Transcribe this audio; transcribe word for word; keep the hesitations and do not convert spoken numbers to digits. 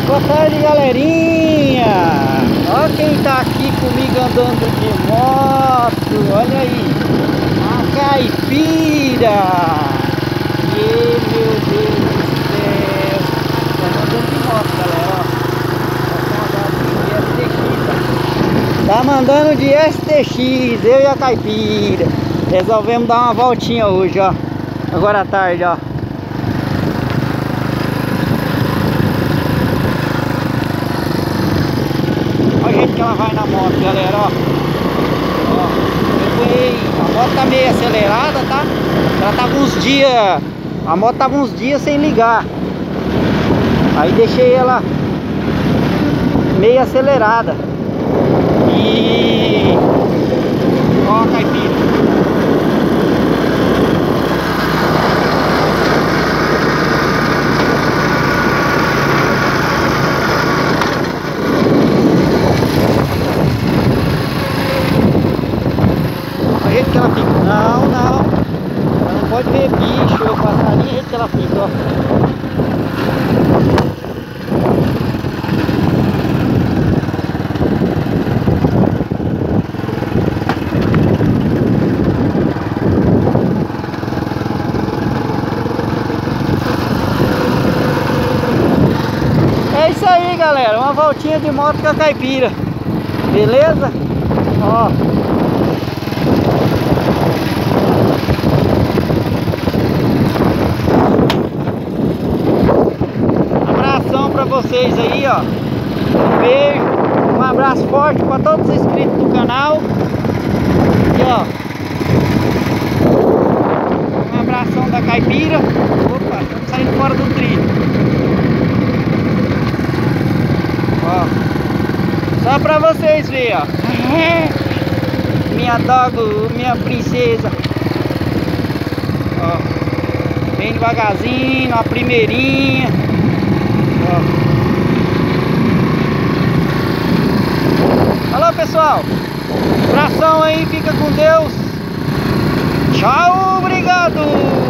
Boa tarde, galerinha. Olha quem tá aqui comigo andando de moto. Olha aí, a caipira. E meu Deus do céu, tá andando de moto, galera. Ó, tá mandando de S T X, eu e a caipira. Resolvemos dar uma voltinha hoje, ó. Agora à tarde, ó. Olha o jeito que ela vai na moto, galera, ó. Ó, freguei. A moto tá meio acelerada, tá? Ela tava uns dias... A moto tava uns dias sem ligar. Aí deixei ela meio acelerada. E... Ó a caipira. O jeito que ela fica. Não, não. Ela não pode ver bicho ou passarinho, o jeito que ela fica, ó. É isso aí, galera. Uma voltinha de moto com a caipira. Beleza? Ó. Pra vocês aí, ó. Um beijo, um abraço forte para todos os inscritos do canal. E ó, um abração da caipira. Opa, estamos saindo fora do trilho. Ó, só para vocês verem, ó. Minha dog, minha princesa. Ó, bem devagarzinho, a primeirinha. Falou, pessoal, abração aí, fica com Deus, tchau, obrigado.